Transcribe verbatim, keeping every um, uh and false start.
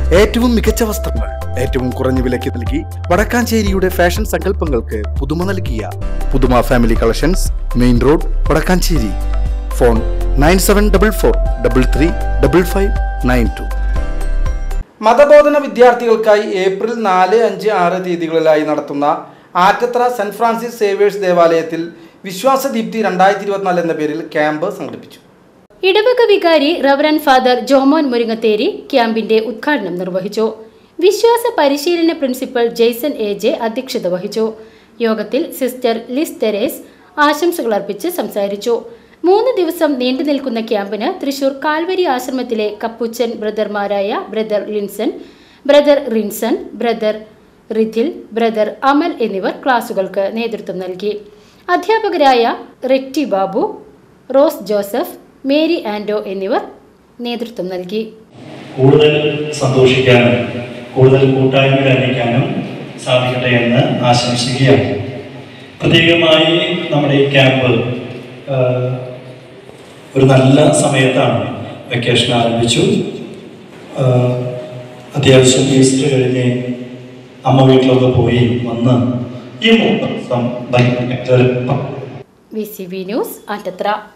ഏറ്റവും മികച്ച വസ്ത്രങ്ങൾ ഏറ്റവും കുറഞ്ഞ വിലയ്ക്ക് നൽകി വടക്കാഞ്ചേരിയുടെ ഫാഷൻ സങ്കല്പങ്ങൾക്ക് പുതുമ നൽകിയ പുതുമ family collections, main road, Vadakkanchery. Phone nine seven double four double three double five nine two. മതബോധന വിദ്യാർത്ഥികൾക്കായി ഏപ്രിൽ നാല് അഞ്ച് ആറ് തീയതികളിലായി നടത്തുന്ന ആറ്റത്ര സെന്റ് ഫ്രാൻസിസ് സേവേഴ്സ് ദേവാലയത്തിൽ വിശ്വാസദീപ്തി രണ്ടായിരത്തി ഇരുപത്തിനാല് എന്ന പേരിൽ ക്യാമ്പ് സംഘടിപ്പിച്ചു. ഇടവക വികാരി റവറൻ ഫാദർ ജോമോൻ മുരിങ്ങത്തേരി ക്യാമ്പിന്റെ ഉദ്ഘാടനം നിർവഹിച്ചു. വിശ്വാസ പരിശീലന പ്രിൻസിപ്പൽ ജെയ്സൺ എ ജെ അധ്യക്ഷത വഹിച്ചു. യോഗത്തിൽ സിസ്റ്റർ ലിസ് തെരേസ് ആശംസകൾ അർപ്പിച്ച് സംസാരിച്ചു. മൂന്ന് ദിവസം നീണ്ടു നിൽക്കുന്ന ക്യാമ്പിന് തൃശൂർ കാൽവരി ആശ്രമത്തിലെ കപ്പുച്ചൻ ബ്രദർമാരായ brother Linson, brother Rinson, brother Rithil, brother Amal എന്നിവർ ക്ലാസുകൾക്ക് നേതൃത്വം നൽകി. അധ്യാപകരായ Rekti Babu, Rose Joseph, Mary Ando എന്നിവർ നേതൃത്വം നൽകി. കൂടുതൽ സന്തോഷിക്കാനും കൂടുതൽ കൂട്ടായ്മയിൽ അറിയിക്കാനും സാധിക്കട്ടെ എന്ന് ആശംസിക്കുകയാണ്. പ്രത്യേകമായി നമ്മുടെ ഈ ക്യാമ്പ് ഒരു നല്ല സമയത്താണ്. വെക്കേഷൻ ആരംഭിച്ചു. അത്യാവശ്യം ഈസ്റ്റർ കഴിഞ്ഞ് അമ്മ വീട്ടിലൊക്കെ പോയി വന്ന് ഈ മൂന്ന് ദിവസം V C B news Attathara.